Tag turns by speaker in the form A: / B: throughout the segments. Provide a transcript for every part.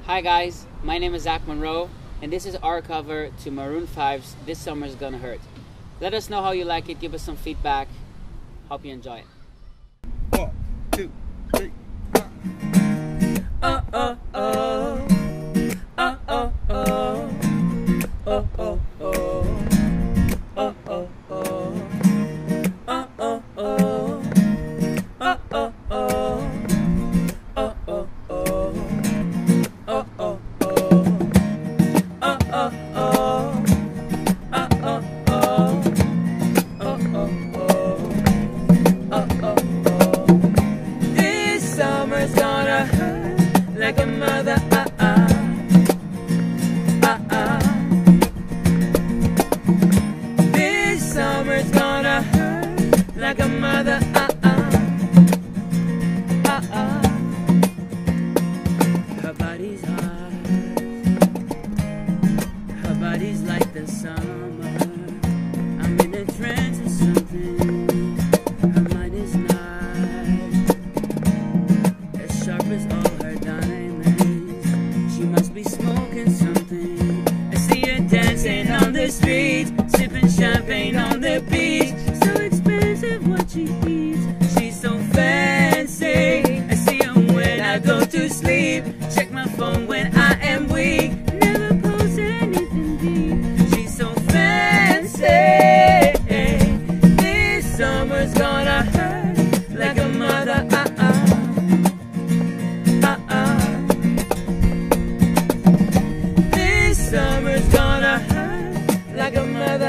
A: Hi guys, my name is Zac Monroe, and this is our cover to Maroon 5's This Summer's Gonna Hurt. Let us know how you like it, give us some feedback. Hope you enjoy it.
B: 1, 2, 3, 4.
A: Oh, oh, oh. Oh, oh, oh. Oh, oh, oh. Oh, oh, oh. Oh, oh, oh. Oh, oh, oh. Oh, oh, oh. Oh, oh, oh. Oh, oh, oh. Oh, oh, oh. Oh, oh, oh. Oh, oh, oh. This summer's gonna hurt like a mother. This summer's gonna hurt like a mother. Her body's hot. Her body's like the summer. I'm in a trance or something. Her mind is not as sharp as all her diamonds. She must be smoking something. I see her dancing on the street, sipping champagne on the beach. So expensive what she eats. She's so fancy. I see her when I go to sleep. Check my phone when I am weak. Never post anything deep. She's so fancy. This summer's gonna hurt like a mother. This summer's gonna hurt like a mother.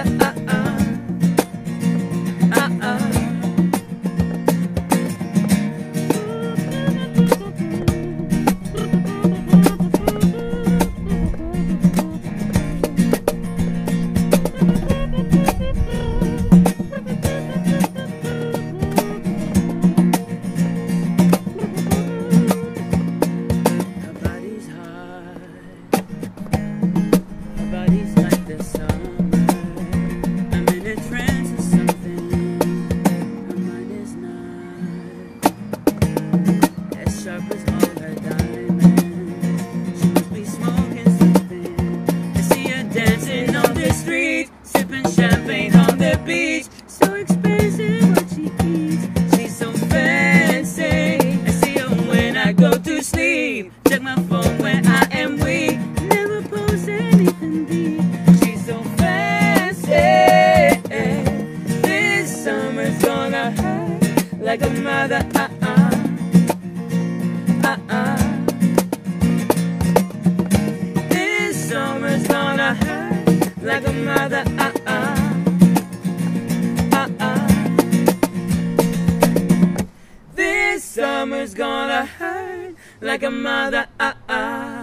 A: Body's like the summer. I'm in a trance or something. Her mind is not as sharp as all her diamonds. She must be smoking something. I see her dancing on the street, sipping champagne on the beach. So expensive what she eats. She's so fancy. I see her when I go to sleep. Check my phone when I am weak. Never post anything deep. She's so fancy. This summer's gonna hurt like a mother. This summer's gonna hurt like a mother. This summer's gonna hurt like a mother.